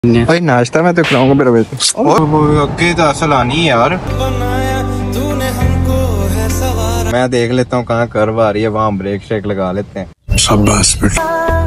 भाई नाश्ता मैं तो खिलाऊंगा मेरा बेटा। अगे तो असल आनी यार, मैं देख लेता हूँ कहाँ कर्व आ रही है, वहाँ ब्रेक शेक लगा लेते हैं। शाबाश बेटा।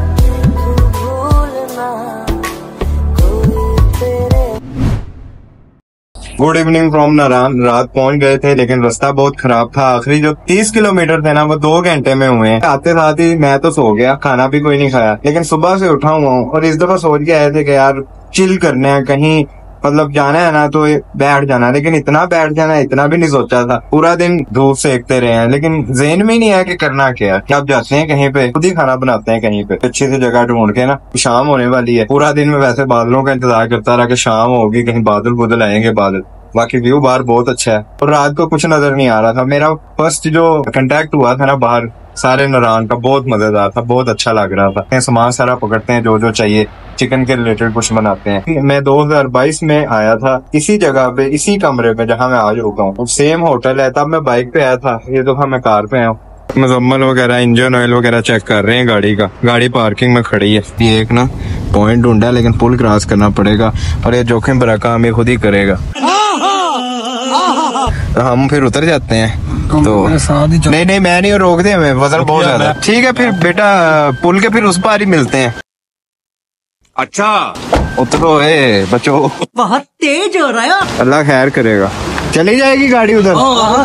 Good evening from Narayan. रात पहुंच गए थे लेकिन रास्ता बहुत खराब था। आखिरी जो 30 किलोमीटर थे ना वो 2 घंटे में हुए। आते साथ ही मैं तो सो गया, खाना भी कोई नहीं खाया, लेकिन सुबह से उठा हुआ हूँ और इस दफा सोच के आए थे कि यार चिल करने हैं, कहीं मतलब जाना है ना तो बैठ जाना, लेकिन इतना बैठ जाना इतना भी नहीं सोचा था। पूरा दिन धूप सेकते रहे हैं, लेकिन ज़हन में ही नहीं है कि करना क्या है। अब जाते हैं कहीं पे, खुद ही खाना बनाते हैं कहीं पे अच्छी सी जगह ढूंढ के ना। शाम होने वाली है, पूरा दिन में वैसे बादलों का इंतजार करता रहा कि शाम होगी, कहीं बादल बुदल आएंगे बादल। बाकी व्यू बाहर बहुत अच्छा है और रात को कुछ नजर नहीं आ रहा था। मेरा फर्स्ट जो कांटेक्ट हुआ था ना बाहर सारे नारायण का, बहुत मजेदार था, बहुत अच्छा लग रहा था। सामान सारा पकड़ते हैं जो जो चाहिए, चिकन के रिलेटेड कुछ बनाते हैं। मैं 2022 में आया था इसी जगह पे, इसी कमरे पे जहाँ मैं आज रुका हूँ। सेम होटल है, तब मैं बाइक पे आया था, ये दफा मैं कार पे आया हूँ। मुजम्मल वगैरह इंजन ऑयल वगैरह चेक कर रहे हैं गाड़ी का। गाड़ी पार्किंग में खड़ी है। ये एक ना पॉइंट ढूंढा लेकिन पुल क्रॉस करना पड़ेगा और ये जोखिम भरा काम ये खुद ही करेगा। तो हम फिर उतर जाते हैं। तो नहीं नहीं मैं नहीं रोक दे, हमें वजन बहुत ज्यादा। ठीक है फिर बेटा, पुल के फिर उस पार ही मिलते हैं। अच्छा उतरो बच्चो, बहुत तेज हो रहा है। अल्लाह खैर करेगा। चली जाएगी गाड़ी उधर।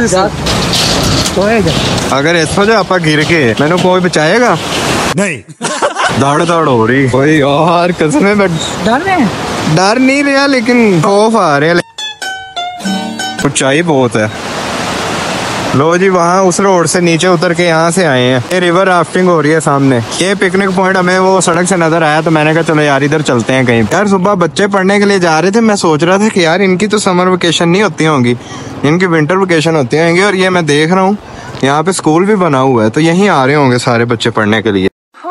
अगर ऐसा जो आप गिर के मैंने कोई बचाएगा नहीं। दौड़ दौड़ हो रही कोई और कसम है, डर नहीं रहा लेकिन खौफ आ रहा। ऊंचाई बहुत है। लो जी, वहाँ उस रोड से नीचे उतर के यहाँ से आए हैं। ये रिवर राफ्टिंग हो रही है सामने। ये पिकनिक पॉइंट हमें वो सड़क से नजर आया तो मैंने कहा चलो यार इधर चलते हैं कहीं। यार सुबह बच्चे पढ़ने के लिए जा रहे थे, मैं सोच रहा था कि यार इनकी तो समर वेकेशन नहीं होती होंगी, इनकी विंटर वेकेशन होती होंगी। और ये मैं देख रहा हूँ यहाँ पे स्कूल भी बना हुआ है, तो यहीं आ रहे होंगे सारे बच्चे पढ़ने के लिए।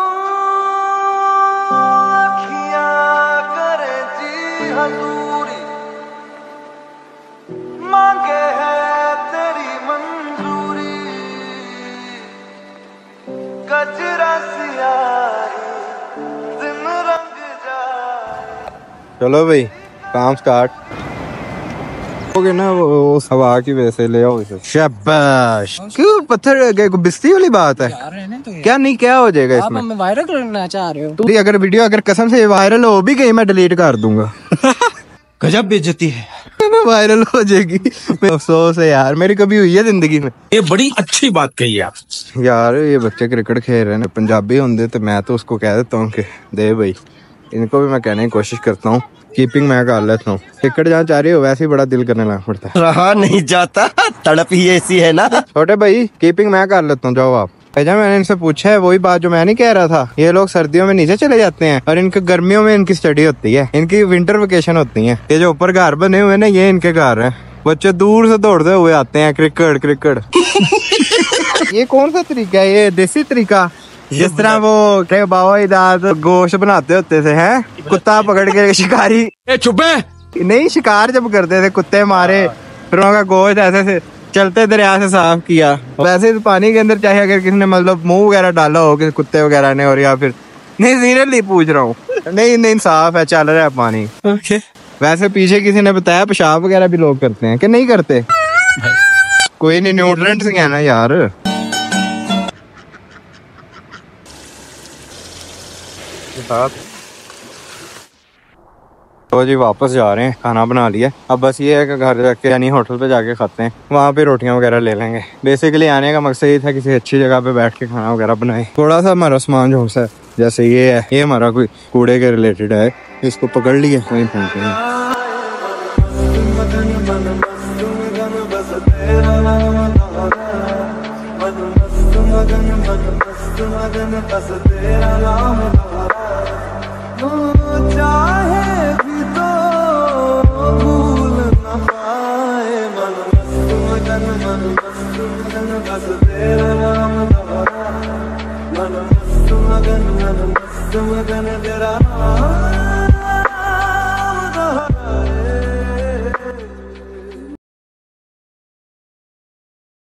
चलो भाई काम स्टार्ट हो गया ना। वो हवा की वजह से ले आओ इसे। शाबाश। क्यों पत्थर बिस्ती वाली बात है तो क्या नहीं, क्या हो जाएगा इसमें? आप वायरल करना चाह रहे हो तो अगर वीडियो अगर कसम से वायरल हो भी गई मैं डिलीट कर दूंगा। गजब बेइज्जती है। वायरल हो जाएगी। अफसोस है यार, मेरी कभी हुई है जिंदगी में। ये बड़ी अच्छी बात कही आप यार। ये बच्चे क्रिकेट खेल रहे हैं, पंजाबी होंगे तो मैं तो उसको कह देता हूँ कि दे भाई। इनको भी मैं कहने की कोशिश करता हूँ, कीपिंग मैं कर लेता हूँ। टिकट जहाँ चाह रही हो वैसे ही बड़ा दिल करने लगा पड़ता है। रहा नहीं जाता, तड़प ही ऐसी है ना। छोटे भाई कीपिंग मैं कर लेता हूँ, जाओ आप। मैंने इनसे पूछा है वही बात जो मैं नहीं कह रहा था। ये लोग सर्दियों में नीचे चले जाते हैं और इनके गर्मियों में इनकी स्टडी होती है, इनकी विंटर वेकेशन होती है। ये जो ऊपर घर बने हुए ना ये इनके घर है। बच्चे दूर से दौड़ते हुए आते हैं क्रिकेट क्रिकेट। ये कौन सा तरीका है? ये देसी तरीका, जिस तरह वो बाबा इदाद गोश्त बनाते होते थे, हैं कुत्ता पकड़ के शिकारी। चुप है। नहीं, शिकार जब करते थे कुत्ते मारे फिर उनका गोश्त ऐसे से चलते दरिया से साफ किया। वैसे तो पानी के अंदर चाहे अगर किसी ने मतलब मुंह वगैरह डाला हो किसी कुत्ते वगैरह ने, और या फिर नहीं सीरियसली पूछ रहा हूँ, नहीं साफ है, चल रहा है पानी। okay. वैसे पीछे किसी ने बताया पेशाब वगैरह भी लोग करते हैं कि नहीं करते? कोई नहीं, न्यूट्रेंट्स है ना यार। तो जी वापस जा रहे हैं, खाना बना लिया। अब बस ये है कि घर जाके यानी होटल पे जाके खाते हैं, वहाँ पे रोटियां वगैरह ले लेंगे। बेसिकली आने का मकसद ये था किसी अच्छी जगह पे बैठ के खाना वगैरह बनाए। थोड़ा सा हमारा सामान जो है जैसे ये है, ये हमारा कोई कूड़े के रिलेटेड है, इसको पकड़ लिए वहीं पहुँचे हैं। तेरा